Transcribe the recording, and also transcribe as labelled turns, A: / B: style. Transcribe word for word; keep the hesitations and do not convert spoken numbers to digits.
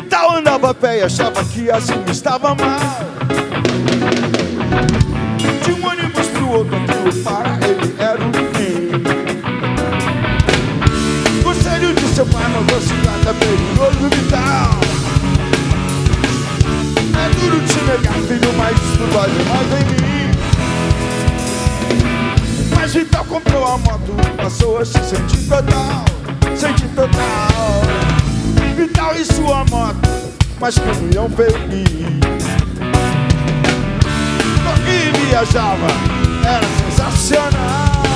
A: Vital andava a pé e achava que assim estava mal. De um ônibus pro outro, aquilo para ele era um fim. Conselho de seu pai, motocicleta perigoso, Vital. É duro te negar, filho, mas isso dói demais em mim. Mas Vital comprou a moto e passou a se sentir total, sentir total. Vital e sua moto, mas caminhão feliz. Porque viajava, era sensacional.